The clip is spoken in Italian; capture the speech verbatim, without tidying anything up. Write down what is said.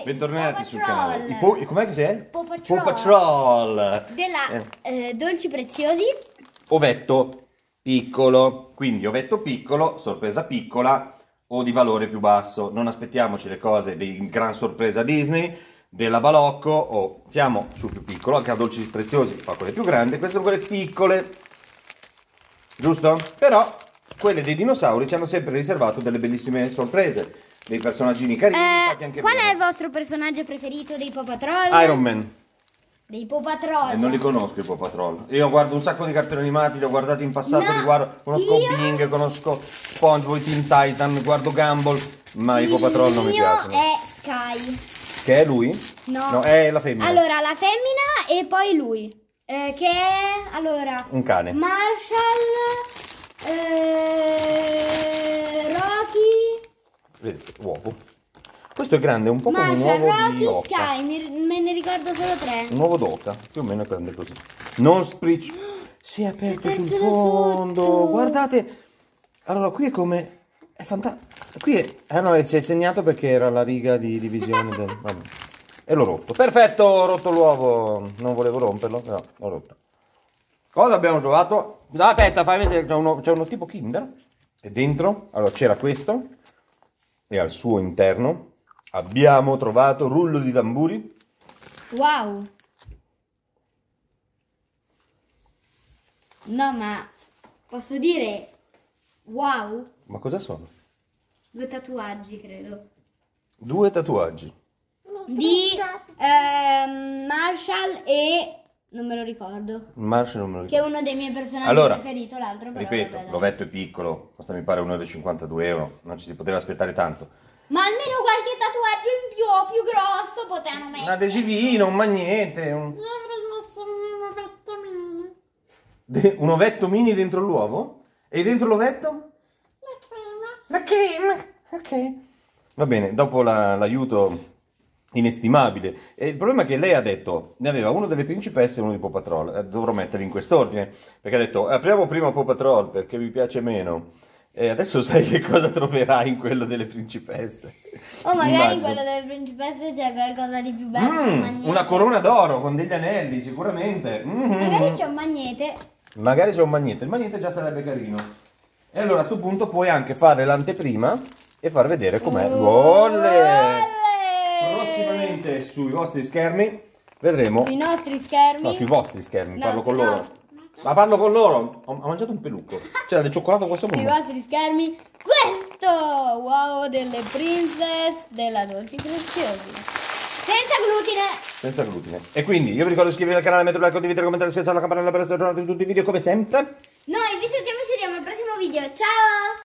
Bentornati Paw sul Patrol. canale. I po- com'è che c'è? Paw Patrol. Paw Patrol. Della Eh, eh, Dolci Preziosi. Ovetto piccolo. Quindi ovetto piccolo, sorpresa piccola o di valore più basso. Non aspettiamoci le cose di gran sorpresa Disney, della Balocco, o siamo sul più piccolo, anche a Dolci Preziosi fa quelle più grandi, queste sono quelle piccole. Giusto? Però quelle dei dinosauri ci hanno sempre riservato delle bellissime sorprese, dei personaggini carini, Eh, fatti anche qual bene. è il vostro personaggio preferito dei Paw Patrol? Iron Man. Dei Paw Patrol. E non li conosco i Paw Patrol. Io guardo un sacco di cartoni animati, li ho guardati in passato, No, li guardo, conosco io- Bing, conosco SpongeBob, Teen Titan, guardo Gumball, ma i Paw Patrol non mi Il piacciono. mio è Sky. Che è lui? No. No, è la femmina. Allora, la femmina e poi lui. Eh, che è, allora, Un cane. Marshall, eh, Rocky, Vedete, uovo. Questo è grande, un po' come un Marshall, uovo Rocky, di oca. Sky, mi- me ne ricordo solo tre. Un uovo d'oca, più o meno è grande così. Non spricci. Si è aperto aperto sul da fondo. sotto. Guardate. Allora, qui è come... È fantastico. Qui è... Ah no, si è segnato perché era la riga di divisione del... Vabbè. E l'ho rotto. Perfetto, ho rotto l'uovo. Non volevo romperlo, però l'ho rotto. Cosa abbiamo trovato? No, aspetta, fai vedere, c'è uno, c'è uno tipo Kinder. E dentro, allora c'era questo. E al suo interno abbiamo trovato rullo di tamburi. Wow. No, ma posso dire wow? Ma cosa sono? Due tatuaggi, credo. Due tatuaggi. Di ehm, Marshall e... non me lo ricordo. Marshall non me lo Che è ricordo. uno dei miei personaggi Allora, preferiti, l'altro però ripeto, vabbè, dai. l'ovetto è piccolo, costa mi pare un euro e cinquantadue euro, non ci si poteva aspettare tanto. Ma almeno qualche tatuaggio in più o più grosso potevano Un mettere. adesivino, un magnete, un, Io avrei messo un ovetto mini. de- un ovetto mini dentro l'uovo? E dentro l'ovetto? La crema. La crema. Ok. Va bene, dopo la- l'aiuto inestimabile. E il problema è che lei ha detto, ne aveva uno delle principesse e uno di Paw Patrol. Eh, dovrò metterli in quest'ordine, perché ha detto, apriamo prima Paw Patrol perché vi piace meno. E adesso sai che cosa troverai in quello delle principesse. O magari in Immagino. quello delle principesse c'è qualcosa di più bello. Mm, c'è un magnete. una corona d'oro con degli anelli, sicuramente. Mhm. Magari c'è un magnete. Magari c'è un magnete, il magnete già sarebbe carino. E allora a questo punto puoi anche fare l'anteprima e far vedere com'è. Olè! Prossimamente sui vostri schermi vedremo. Sui nostri schermi. No, sui vostri schermi, No, parlo con sui loro. nostri. Ma parlo con loro. Ho, ho mangiato un pelucco. C'era del cioccolato questo Sui mondo. vostri schermi. Questo uovo delle princess della Dolci Preziosi. Senza glutine. Senza glutine. E quindi io vi ricordo di iscrivervi al canale, mettere like, condividere, commentare, schiacciare la campanella per essere aggiornati su tutti i video come sempre. Noi vi salutiamo e ci vediamo al prossimo video. Ciao!